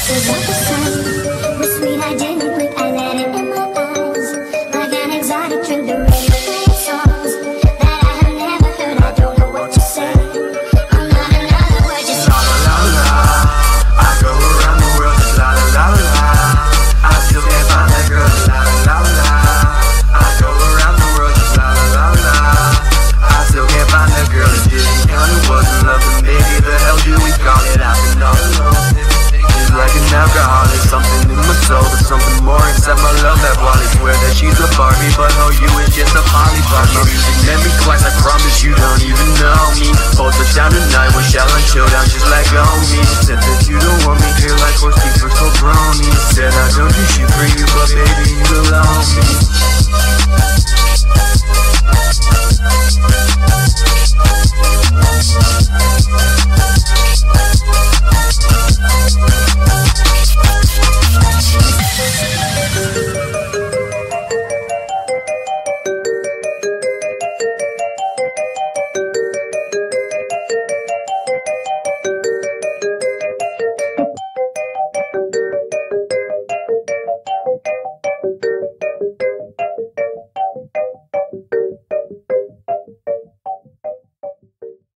But oh, you is just a Polly Barbie. You met me twice, I promise you don't even know me. Hold us down tonight, we're shall and chill down just like on me. Said that you don't want me here like horse